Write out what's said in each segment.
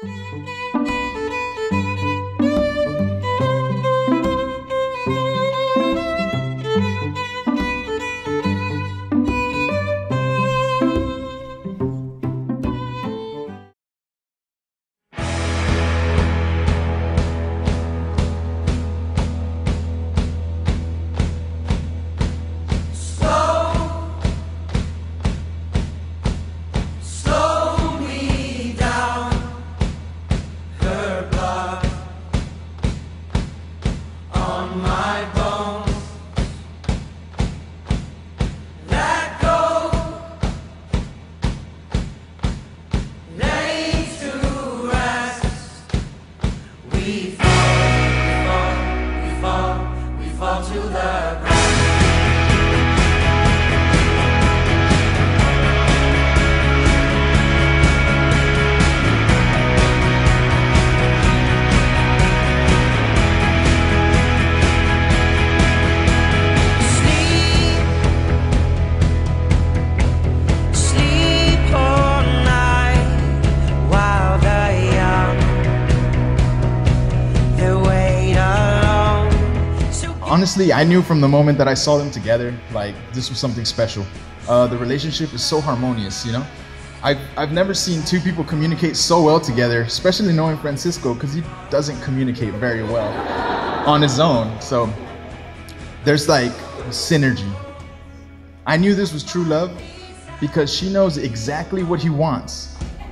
Honestly, I knew from the moment that I saw them together, like, this was something special. The relationship is so harmonious, you know? I've never seen two people communicate so well together, especially knowing Francisco, because he doesn't communicate very well on his own. So there's like synergy. I knew this was true love because she knows exactly what he wants.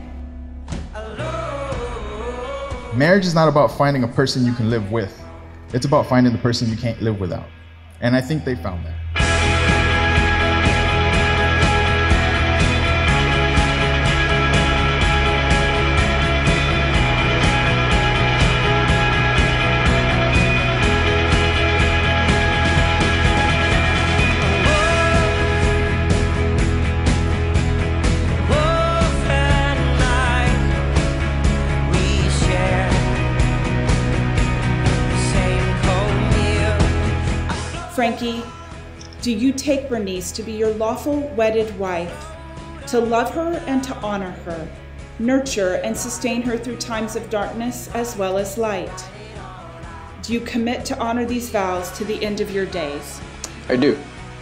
Marriage is not about finding a person you can live with. It's about finding the person you can't live without. And I think they found that. Frankie, do you take Bernice to be your lawful wedded wife, to love her and to honor her, nurture and sustain her through times of darkness as well as light? Do you commit to honor these vows to the end of your days? I do.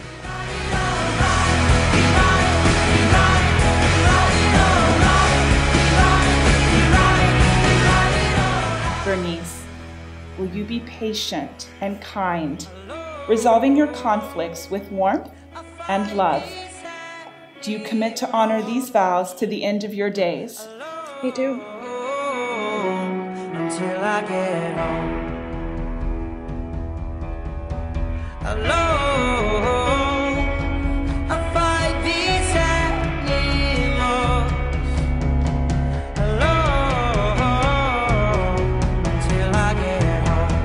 Bernice, will you be patient and kind, resolving your conflicts with warmth and love? Do you commit to honor these vows to the end of your days? I do. Until I get home. Alone, I fight these animals. Alone, until I get home.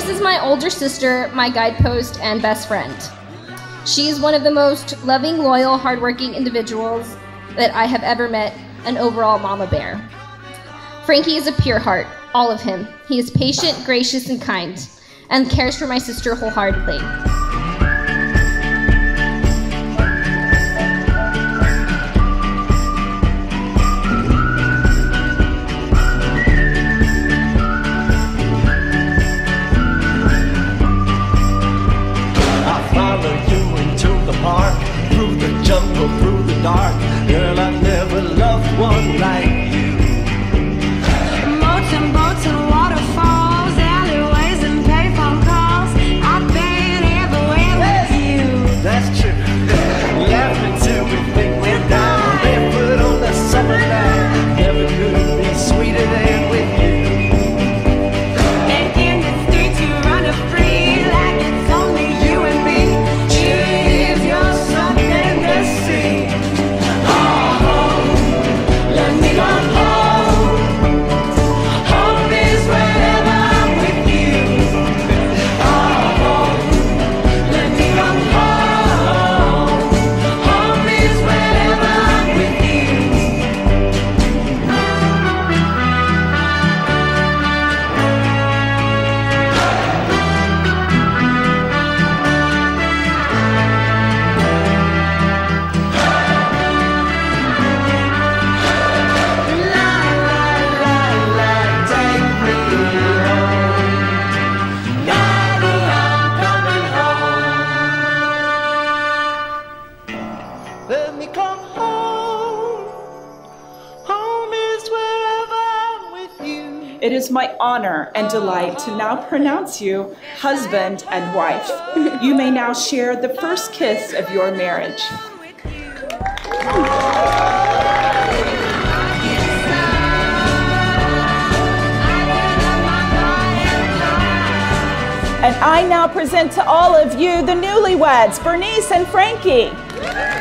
Bernice is my older sister, my guidepost, and best friend. She is one of the most loving, loyal, hardworking individuals that I have ever met, an overall mama bear. Frankie is a pure heart, all of him. He is patient, gracious, and kind, and cares for my sister wholeheartedly. Through the jungle, through the dark, girl, I never loved one like you. Boats and boats and waterfalls, alleyways and payphone calls. I've been everywhere with you. That's true. Laughing till we think we're down, barefoot on the summer night. Never could be sweeter than with you. And in the streets you run free like it's only you and me. You live your something to see. Oh, let me go home. Home is wherever I'm with you. Oh, let me go home. Home is wherever I'm with you. Take me home. Daddy, I'm coming home. Let me come home. Home is wherever I'm with you. It is my honor and delight to now pronounce you husband and wife. You may now share the first kiss of your marriage. And I now present to all of you the newlyweds, Bernice and Frankie.